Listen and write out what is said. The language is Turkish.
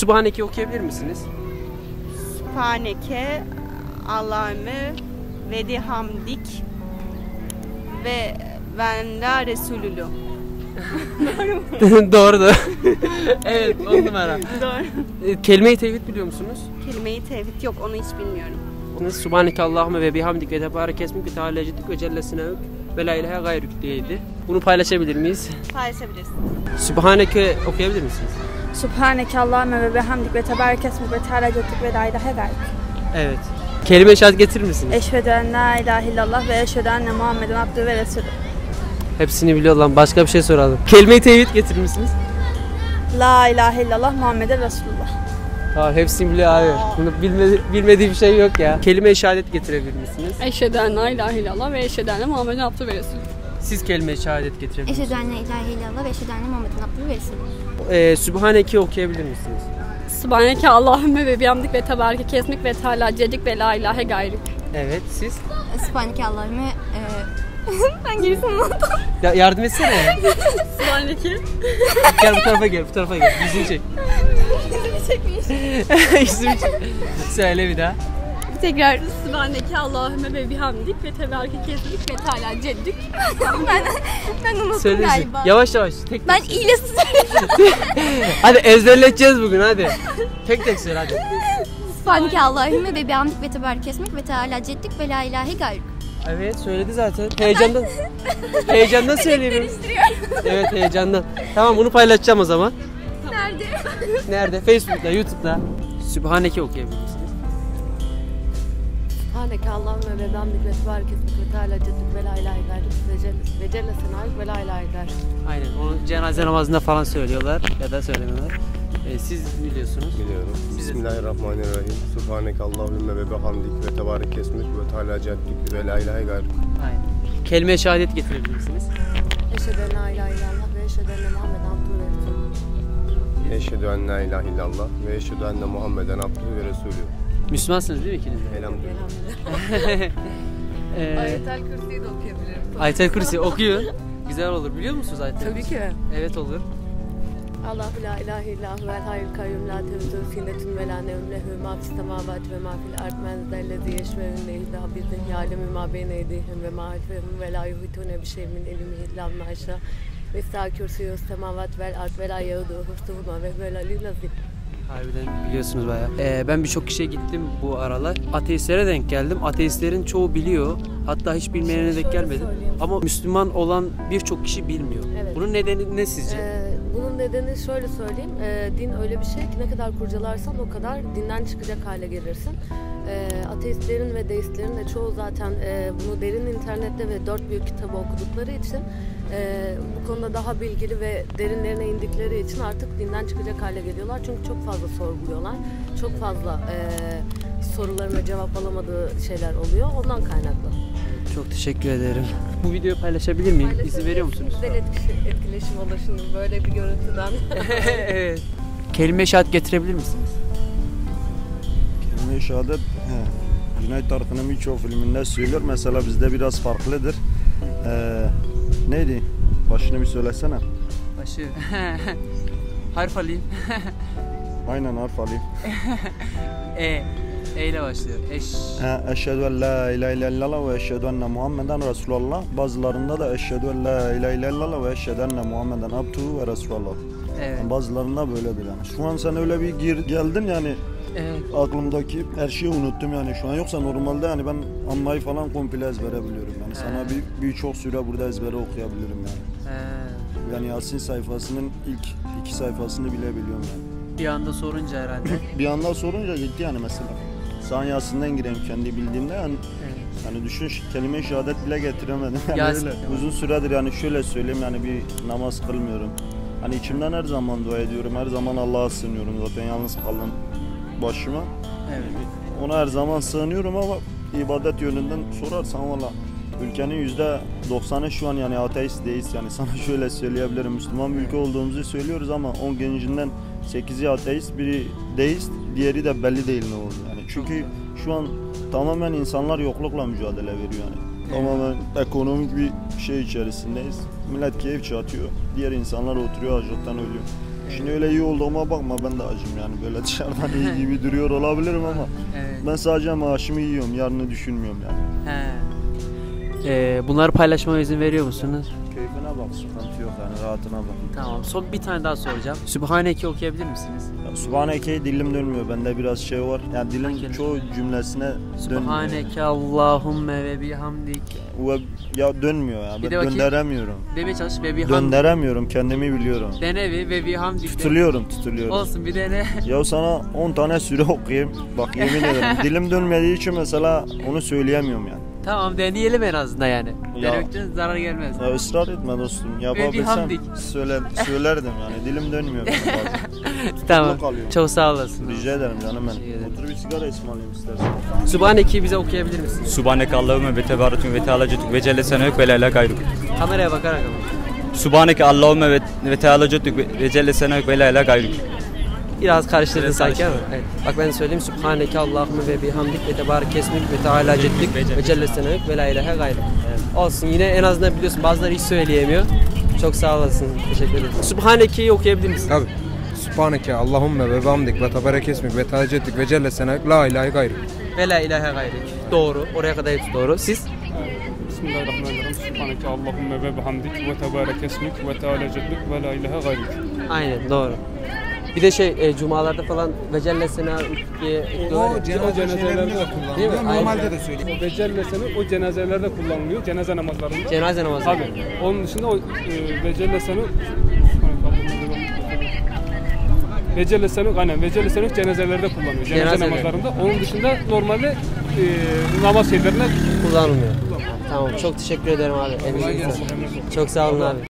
Sübhaneke okuyabilir misiniz? Sübhaneke Allahümme ve dihamdik ve la Resulülü. Doğru. Evet, 10 numara. Doğru. Kelime-i tevhid biliyor musunuz? Kelime-i tevhid yok, onu hiç bilmiyorum. Subhaneke Allahümme ve bihamdik ve tebarek esmik ve teala ceddik ve cellesine ük ve la ilahe gayrük diyeydi. Bunu paylaşabilir miyiz? Paylaşabilirsin. Sübhaneke okuyabilir misiniz? Subhaneke Allahümme ve bihamdik ve tebarek esmik ve teala ceddik ve la ilahe gayrük. Evet. Kelime-i şehadet getirir misiniz? Eşhedü en la ilahe illallah ve eşhedü enne Muhammeden abdühü ve resulü. Hepsini biliyor lan. Başka bir şey soralım. Kelime-i tevhid getirir misiniz? La ilahe illallah Muhammeden Resulullah. Tamam, hepsini biliyor abi. Bunu bilmediği bir şey yok ya. Kelime-i şehadet getirebilir misiniz? Eşhedü en la ilahe illallah ve eşhedü enne Muhammeden abdühü ve resulü. Siz kelime-i şehadet getirebilir misiniz? Eşhedü en la ilahe illallah ve eşhedü enne Muhammeden abdühü ve resulü. Sübhaneke okuyabilir misiniz? Subhaneke Allahümme ve bihamdik ve tebarek esmik ve teala ceddik ve la ilahe gayrük. Evet, siz? Sübhaneke Allahümme ben gerisini unuttum. Ya yardım etsene. Subhaneke. Gel bu tarafa gel. Yüzünü çek. Yüzünü çek. Söyle bir daha. Tekrar Subhaneke Allahümme ve bihamdik ve tebarek esmik ve teala ceddik. ben unuttum Söylesin. galiba. Yavaş. Tek Ben iyilesi söyleyeyim. Hadi ezberleteceğiz bugün hadi. Tek söyle hadi. Sübhaneke Allahümme ve bihamdik ve tebarek esmik ve teala ceddik ve la ilahe gayrük. Evet, söyledi zaten. Heyecandan söylüyorum. Evet, heyecandan. Tamam, bunu paylaşacağım o zaman. Nerede? Facebook'ta, YouTube'da. Sübhaneke okuyabilir misiniz? Sübhaneke Allahümme ve bihamdik ve tebarek esmik ve teala ceddik ve la ilahe gayrük ve celle senâik ve la ilahe gayrük. Aynen, onu cenaze namazında falan söylüyorlar ya da söylemiyorlar. Siz biliyorsunuz. Biliyorum. Bismillahirrahmanirrahim. Sübhaneke Allahümme ve bihamdik ve tebarek esmik ve teala ceddik ve la ilahe gayrük. Aynen. Kelime-i şehadet getirebilir misiniz? Eşhedü en la ilahe illallah ve eşhedü enne Muhammeden abdühü ve resulü. Eşhedü en la ilahe illallah ve eşhedü enne Muhammeden abdühü ve resulü. Müslümansınız değil mi ikiniz de? Elhamdülillah. Ayetel Kürsi'yi de okuyabilirim. Ayetel Kürsi okuyun. Güzel olur. Biliyor musunuz Ayetel Tabii Kürsi? ki. Evet, olur. Allahu la ilahe illahu vel hayyul kayyum la tevzu sinetun ve la nevm lehu ma fis semavati ve ma fil ard men zellezi yeşve'un illa bi'izni ya'lemu ma beyne eydihim ve ma halfehum ve la yuhitune bi şey'in min ilmihi illa ma şa ve sa kürsüyü semavati vel ard ve la yauduhu hifzuhuma ve huvel aliyyul azim. Harbiden biliyorsunuz bayağı. Ben birçok kişiye gittim bu aralar. Ateistlere denk geldim. Ateistlerin çoğu biliyor. Hatta hiç bilmeyene denk gelmedim. Ama Müslüman olan birçok kişi bilmiyor. Evet. Bunun nedeni ne sizce? Bunun nedeni şöyle söyleyeyim. Din öyle bir şey ki ne kadar kurcalarsan o kadar dinden çıkacak hale gelirsin. Ateistlerin ve deistlerin de çoğu zaten bunu derin internette ve 4 büyük kitabı okudukları için bu konuda daha bilgili ve derinlerine indikleri için artık dinden çıkacak hale geliyorlar. Çünkü çok fazla sorguluyorlar. Çok fazla sorularına cevap alamadığı şeyler oluyor. Ondan kaynaklı. Çok teşekkür ederim. Bu videoyu paylaşabilir miyim? İzin veriyor musunuz? Güzel etkileşim olur şimdi böyle bir görüntüden. Evet. Kelime-i şehadet getirebilir misiniz? Kelime-i şehadet Cüneyt Arkın'ın birçok filminde söylüyor. Mesela bizde biraz farklıdır. Neydi? Başını bir söylesene. Başı. Harf alayım. Aynen, harf alayım. E ile başlıyor. Eşhedü en la ilahe illallah ve eşhedü enne Muhammeden Resulullah. Bazılarında da eşhedü en la ilahe illallah ve eşhedü enne Muhammeden abduhu ve Resulullah. Evet. Yani bazılarında böyledir yani. Şu an sen öyle bir geldin yani. Evet. Aklımdaki her şeyi unuttum yani şu an. Yoksa normalde yani ben anmayı falan komple ezbere biliyorum yani. Sana birçok süre burada ezbere okuyabilirim yani. Yani Yasin sayfasının ilk 2 sayfasını bile biliyorum yani. Bir anda sorunca herhalde. Bir anda sorunca gitti yani mesela. Sana Yasin'den gireyim kendi bildiğimde yani. Evet. Yani düşün, kelime-i şehadet bile getiremedim. Yani Yasin. öyle. Uzun süredir yani şöyle söyleyeyim yani bir namaz kılmıyorum. Hani içimden her zaman dua ediyorum. Her zaman Allah'a sığınıyorum. Zaten yalnız kaldım başıma. Evet. Ona her zaman sığınıyorum ama ibadet yönünden sorarsan valla ülkenin %90'ı şu an yani ateist, deist yani sana şöyle söyleyebilirim. Müslüman bir ülke olduğumuzu söylüyoruz ama 10 gencinden 8'i ateist, biri deist, diğeri de belli değil ne oldu yani. Çünkü şu an tamamen insanlar yoklukla mücadele veriyor yani. Tamamen ekonomik bir şey içerisindeyiz. Millet keyif çatıyor. Diğer insanlar oturuyor, açlıktan ölüyor. Şimdi öyle iyi olduğuma bakma, ben de acım yani, böyle dışarıdan iyi gibi duruyor olabilirim ama Evet. ben sadece maaşımı yiyorum, yarını düşünmüyorum yani. Bunları paylaşmama izin veriyor musunuz? Keyfine bak, sıkıntı yok yani, rahatına bak. Tamam. Son bir tane daha soracağım. Sübhaneke okuyabilir misiniz? Subhaneke'yi dilim dönmüyor, bende biraz şey var. Yani dilim Hangi? çoğu cümlesine dönmüyor. Sübhaneke Allahümme ve bihamdik. Ya dönmüyor ya, Bir ben de bakayım. döndüremiyorum. Demeye çalış ve bihamdik. Döndüremiyorum, kendimi biliyorum. Denevi ve bihamdik. Tutuluyorum. Olsun bir dene. Ya sana 10 tane süre okuyayım. Bak yemin ederim dilim dönmediği için mesela onu söyleyemiyorum yani. Tamam deneyelim en azından yani. Ya. Denemekten zarar gelmez. Ya ısrar etme dostum. Yapabilsem bihamdik. söylerdim yani. Dilim dönmüyor benim bazen. Tamam. kalıyorum. Çok sağ olasın. Rica ederim canım Rica ederim. ben. Otur bir sigara ısmarlayayım istersen. Sübhaneke'yi bize okuyabilir misin? Subhaneke Allahümme ve tebarükün ve teala cedük ve celle senevük ve la ilahe gayruk. Kameraya bakarak ama. Subhaneke Allahümme ve teala cedük ve celle senevük ve la ilahe gayruk. Biraz karıştırdın Biraz sanki ama. karıştırdım. Evet. Bak ben söyleyeyim. Sübhaneke Allahümme ve bihamdik ve tebarek esmik ve teala ceddik ve celle senevük ve la ilahe gayrı. Olsun yine en azından biliyorsun bazıları hiç söyleyemiyor. Çok sağ olasın. Teşekkür ederim. Sübhaneke'yi okuyabilir misin? Tabii. Subhaneke Allahümme ve bihamdik ve tebarek esmik ve teala ceddik ve celle senevük la ilahe gayrı. Ve la ilahe gayrı. Doğru. Oraya kadar hepsi doğru. Siz? Bismillahirrahmanirrahim. Subhaneke Allahümme ve bihamdik ve tebarek esmik ve teala ceddük ve la ilahe gayruk. Aynen doğru. Bir de cumalarda falan ve celle senevük diye O cenazelerde de kullanılıyor. Değil mi? Normalde Aynen. de söyleyeyim. Ve celleseni o cenazelerde kullanılıyor. Cenaze namazlarında. Cenaze namazı. Tabii. Onun dışında o ve celleseni ve celleseni cenazelerde kullanıyor. Cenaze Cenazeler. namazlarında. Onun dışında normalde namaz şeylerine Kullanılmıyor. Tamam çok teşekkür ederim abi. Elinize sağlık. Çok sağ olun abi.